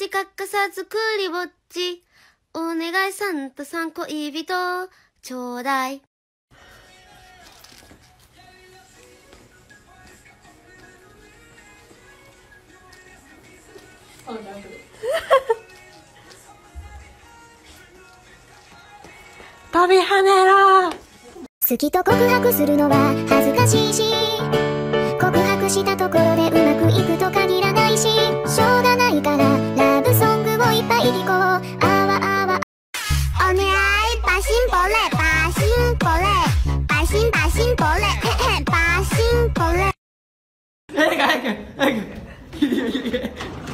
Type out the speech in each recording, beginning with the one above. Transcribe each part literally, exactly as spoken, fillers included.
し欠かさずクリぼっち。お願いサンタさん恋人ちょうだい。 飛び跳ねろ。 好きと告白するのは恥ずかしいし、告白したところでうまくいくと限らないし、しょうがないからラブソングをいっぱい聴こう。あわあわお願いバシンボレバシンボレバシンバシンボレヘヘバシンボレ。 早く早く早く。いけいけいけ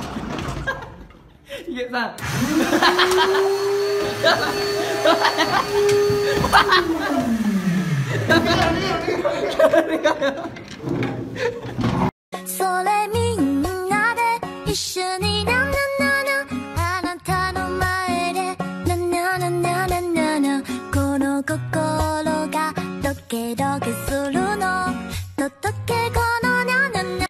いけさんそれみんなで一緒になななな、あなたの前でななななななな、この心がドキドキするの届けこのななな。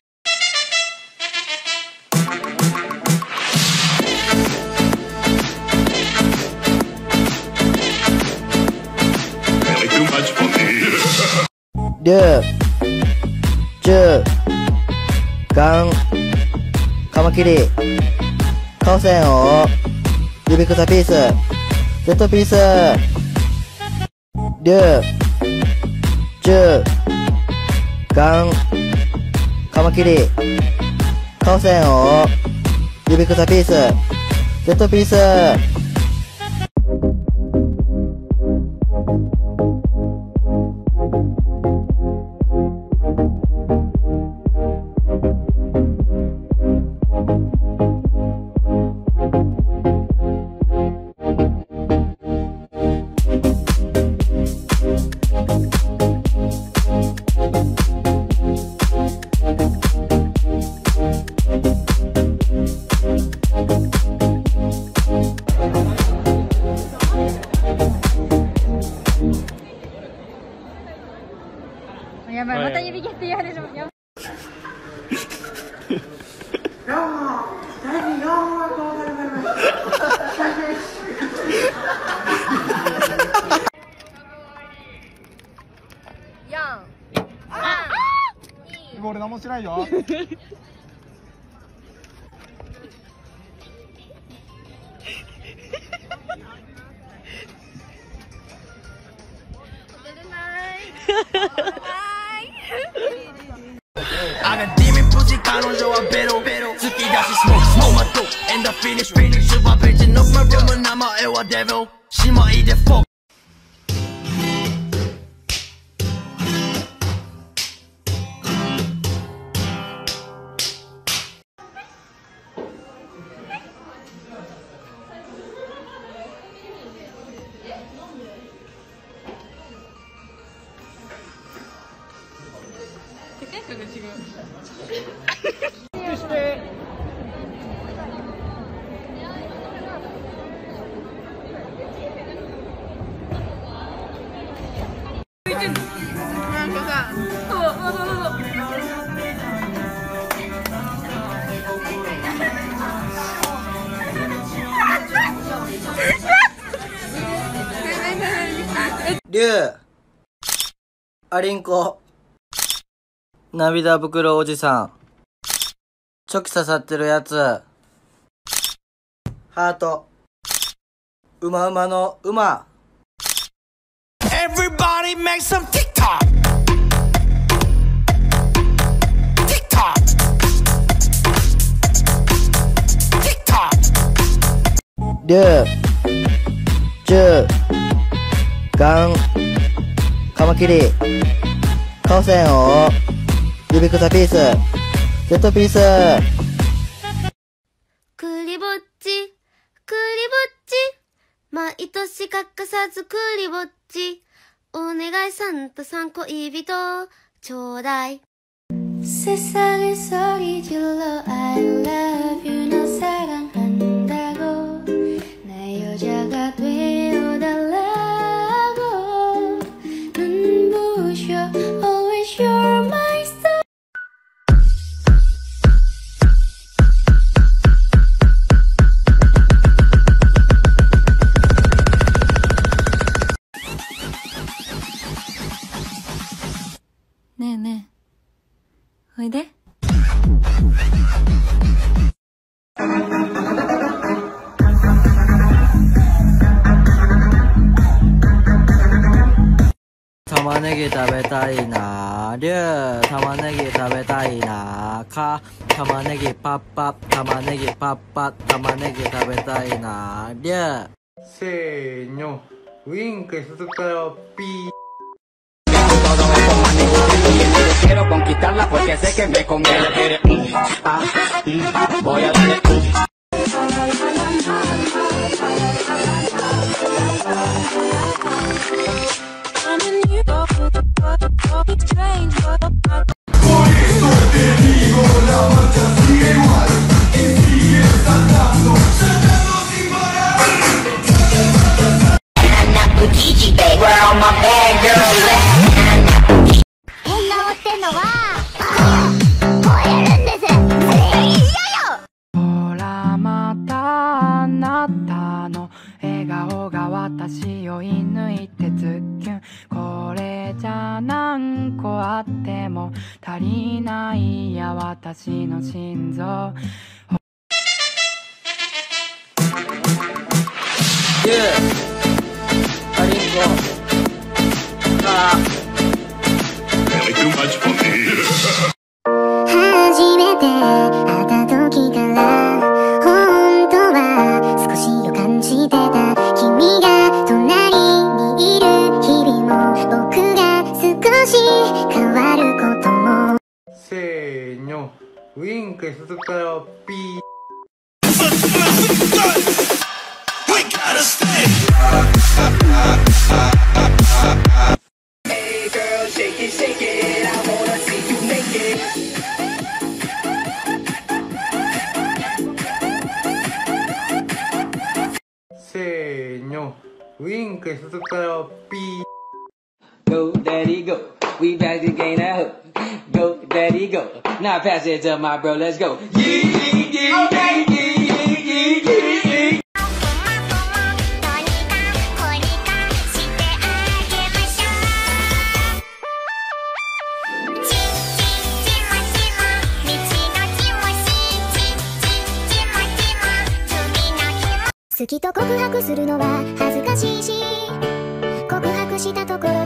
竜十ガンカマキリカオセンを指草ピースゼットピース竜十ガンカマキリカオセンを指草ピースゼットピース。 やばい、また指毛って言われる。やばい。 俺何もしないよ。 I got demon pussy彼女はベロベロ好きだしスモークスモーマド And the finish finish スーパーページのmy room 名前はデビル姉妹でフォー竜アリンコ涙袋おじさんチョキ刺さってるやつハートうまうまのうま Everybody make some TikTok TikTok TikTok 竜十ガンカマキリカオセンを指草ピースゼットピース。 クリぼっちクリぼっち毎年欠かさずクリぼっち。お願いサンタさん恋人ちょうだい。 세상의 소리 질러 I love you 너 사랑한다고 내 여자가 되어달라고 눈부셔 always you're my star. 竜ねぎ食べたいな。りゅう玉ねぎ食べたいな。か玉ねぎパッパ玉ねぎパッパ玉ねぎ食べたいな。りゅうせーの、ウインクするかよ、ピー。 Quiero conquistarla porque sé que me conviene. Ah, voy a darle. Te digo, la marcha sigue igual y sigue saltando, saltando sin parar. Where all my bad girls at? 変な持ってんのは超えるんです。嫌よ。 ほらまたあなたの笑顔が私を射抜いてズッキュン。これじゃ何個あっても足りないや私の心臓。 りゅうかりんこか初めて会った時から本当は少しを感じてた。君が隣にいる日々も僕が少し変わることも。 せーの、ウインクするかよ、ピー。 Hey girl, shake it, shake it. I wanna see you naked. Seーの、ウインクするかよ、ピー。 Go, daddy, go. We back to gain that hook. Go, daddy, go. Now pass it to my bro. Let's go. Yeah, yeah, yeah, yeah, yeah, yeah, yeah. 好きと告白するのは恥ずかしいし、告白したところ